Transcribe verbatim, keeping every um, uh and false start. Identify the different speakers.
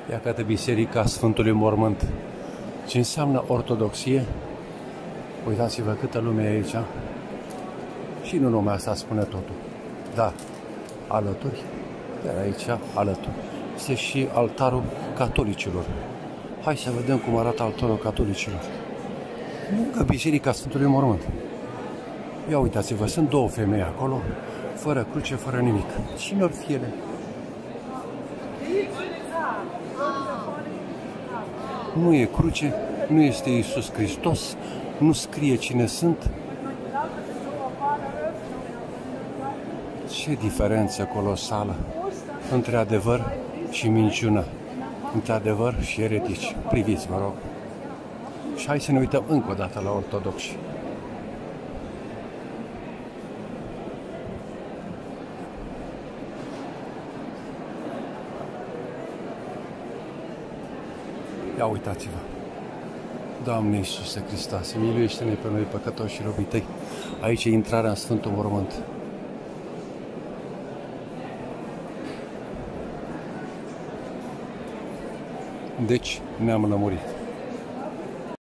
Speaker 1: Iată Biserica Sfântului Mormânt. Ce înseamnă ortodoxie? Uitați-vă câtă lume e aici. Și nu numai asta spune totul. Da, alături, iar aici alături. Este și altarul catolicilor. Hai să vedem cum arată altarul catolicilor. Lângă Biserica Sfântului Mormânt. Ia uitați-vă, sunt două femei acolo, fără cruce, fără nimic. Cine or fi ele? Nu e cruce, nu este Iisus Hristos, nu scrie cine sunt. Ce diferență colosală între adevăr și minciună, între adevăr și eretici. Priviți, vă rog. Și hai să ne uităm încă o dată la ortodoxi. Ia uitați-vă. Doamne Iisuse Hristoase, miluiește-ne pe noi păcătoși și robii Tăi. Aici e intrarea în Sfântul Mormânt. Deci ne-am lămurit.